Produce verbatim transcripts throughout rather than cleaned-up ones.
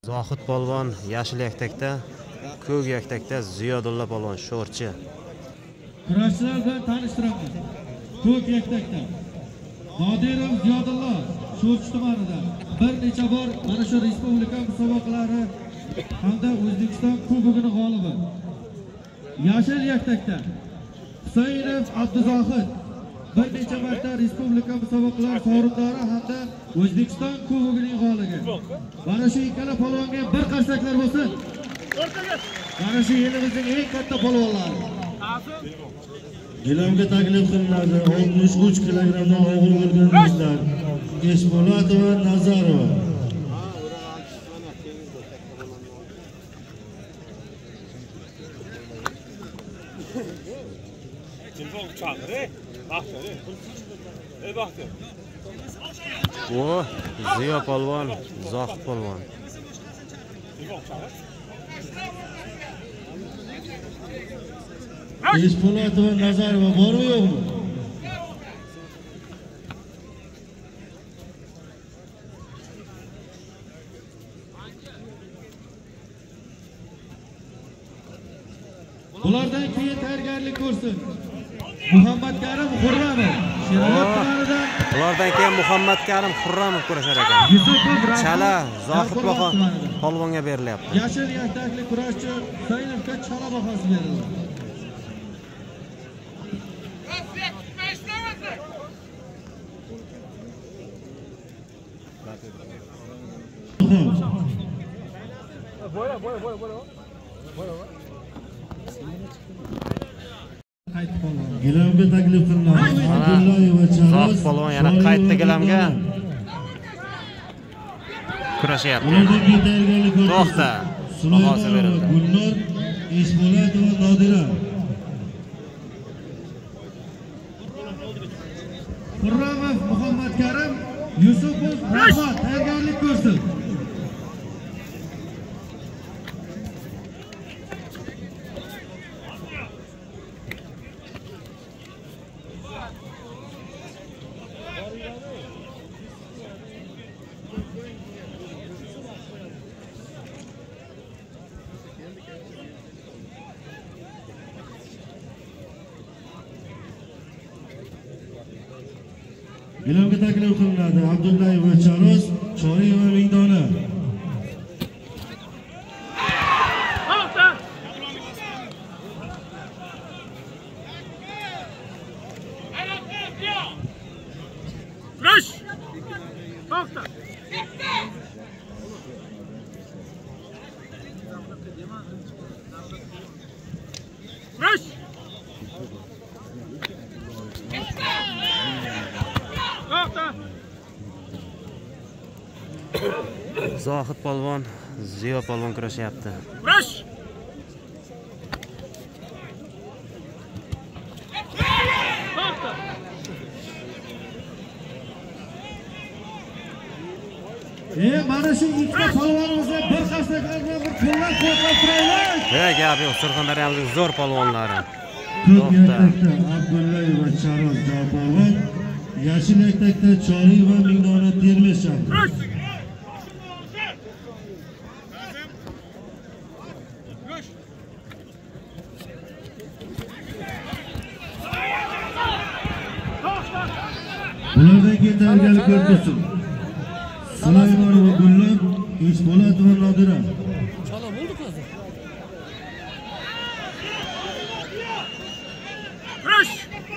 Zohid polvon yashil yaktakda, ko'k yaktakda Ziyodulla polvon sho'rchi. Kurashchilar bilan tanishtiraman. Ko'k yaktakda Nodirov Ziyodulla sho'rchi tumanida bir necha bor mana shu respublika musobaqalari hamda O'zbekiston kubogini g'olibi. Yashil yaktakda Husaynov Abduzohid bir necha marta respublika musobaqalari sovrindori hamda O'zbekiston kubogining g'olibi. Mana shu ikkala polvonga bir qarsaklar bo'lsin. Mana shu yelimizning eng katta polvonlari. Gilamga taklif qilinadi oltmish uch kilogrammdan og'ir bo'lgan qizlar Eshpolatova Nazarova. Bu Ziyo polvon, Zohid polvon. Eshpolatova Nazarova bormi yo'qmi? Bulardan keyin tayyorgarlik ko'rsin. Muhammad Karim Xurramov Sherobod tumanidan. Bulardan keyin Muhammad Karim Xurramov kurashar ekan. Chala Zohid polvonga berilyapti. Yashil yaktakli kurashchi Saynovga chala bahosi berildi. Gilamga taklif qilinadi. Abdullayev va Charos. Zohid polvon yana qaytdi gilamga. Kurashyapti. Ulardagi tayyorgarlik ko'rdi. To'xta. Bahosi berildi. Gulnor Eshpolatova Nodira. Xurramov Muhammad Karim Yusupov Rahmat tayyorgarlik ko'rsin. Gilamga taklif qilinadi. Abdullayev va Charos Choriyeva maydoni. Zohid polvon, Ziyo polvon kurashyapti. E mana shu ikkita polvonimizga bir qarsaklar bilan bir qo'llab-quvvatlab turaylik. Ha, gap yo'q, Surxondaryolik zo'r polvonlari. Ko'k yaktakda Abdullayev va Charos polvon, yashil yaktakda Choriyeva maydoni Termiz shahri. Ulardan keyin tayyorgarlik ko'rsin. Sulaymonova Gulnor Eshpolatova Nodira. Chala bo'ldi hozir. Rush!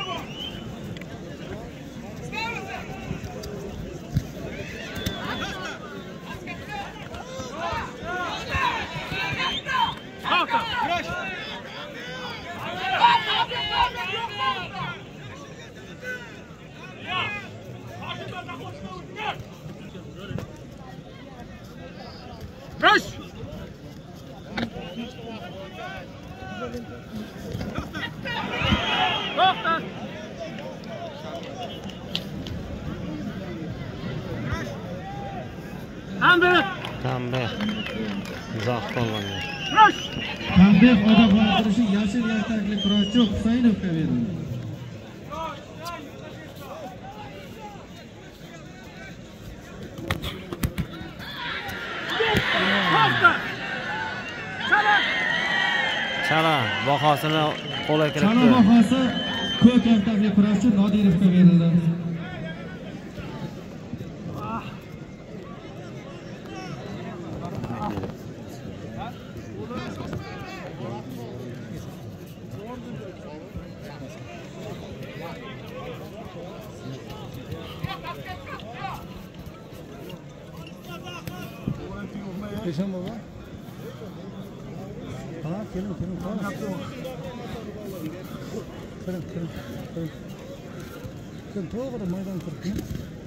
Rush! Tanbeh. Zohid polvonga. Tanbeh ogohlantirishi yashil yaktakli kurashchi Husaynovga berildi. To'xta. Chala. Chala bahosini qo'lga Chala kiritdi. bahosi ko'k yaktaqli kurashchi Nodirovga berildi. Eşen baba. Ha, kelim kelim. Kırın kırın kırın. Kırın to'g'ri maydon turibdi.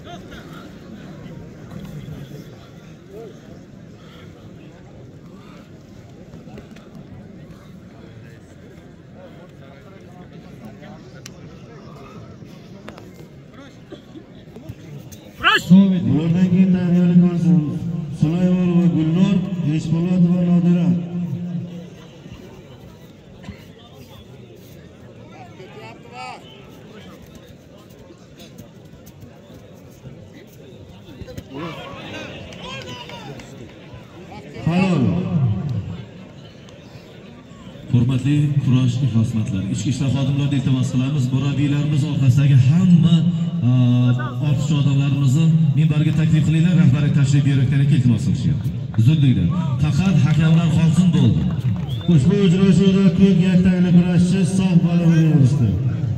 Rush. Ulardan keyin tayyorgarlik ko'rsin. Sulaymon va Gulnor, Eshbolot va Nodira. Halol. Hurmatli kurash ixlosmandlar, ichki ishlar xodimlariga iltimos qilamiz, murabbiylarimiz orqasidagi hamma ortiqcha odamlarimizni minbarga taklif qilinglar, rahbariyat tashrif buyurayotganiga iltimos qilishyapti. Zudlikdan. Faqat hakamlar qolsin bo'ldi. Ushbu uchrashuvda ko'k yaktaqli kurashchi sof g'alabaga erishdi.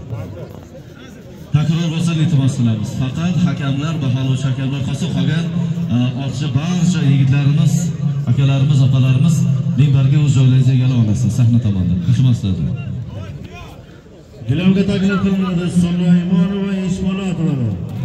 Takror bo'lsa iltimos qilamiz. Faqat hakamlar, baholovchi hakamlar qolsa, qolgan ortiqcha barcha yigitlarimiz, akalarimiz, opalarimiz minbarga o'z joylaringizni egallab olasiz sahna tomondan. Iltimos qilamiz. Gilamga taklif qilinadi Sulaymon va Eshbolotova.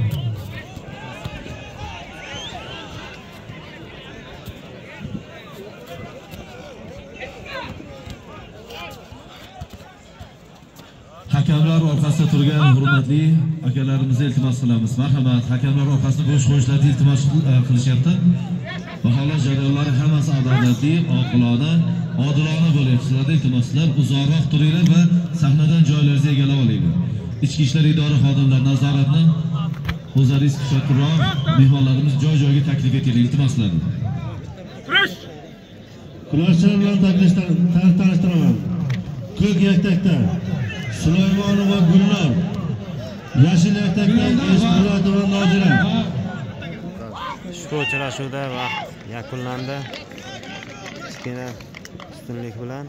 Hakamlar orqasida turgan hurmatli akalarimizga iltimos qilamiz. Marhamat, hakamlar orqasida bo'sh qo'yishlarni iltimos qilishyapti. Baholash jarayonlari hammasi adolatli, oqilona, odilona bo'lyapti. Sizlarga iltimoslar, uzoqroq turinglar va sahnadan joylaringizni egallab olinglar. Ichki ishlar idora xodimlari nazoratni o'zlaringiz kuchaytirib, mehmonlarimiz joy-joyga taklif etinglar, iltimoslar. Rush. Kurashchilar bilan tanishtiraman. Ko'k yaktakda Sulaymon va Gulnor, yashil yaktakda Eshbolot va Nodira. Ushbu uchrashuvda vaqt yakunlandi. Kichkina ustunlik bilan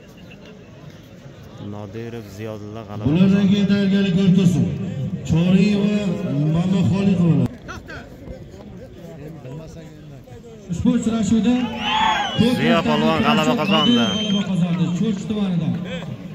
Nodirov Ziyodulla g'alaba Ulardan qozondi. keyin tayyorgarlik ko'rib tursin. Choriy va Mamaholiqova. Ushbu uchrashuvda ko'k Ziyo polvon g'alaba qozondi. G'alaba qozondi. Cho'rchi tumanidan.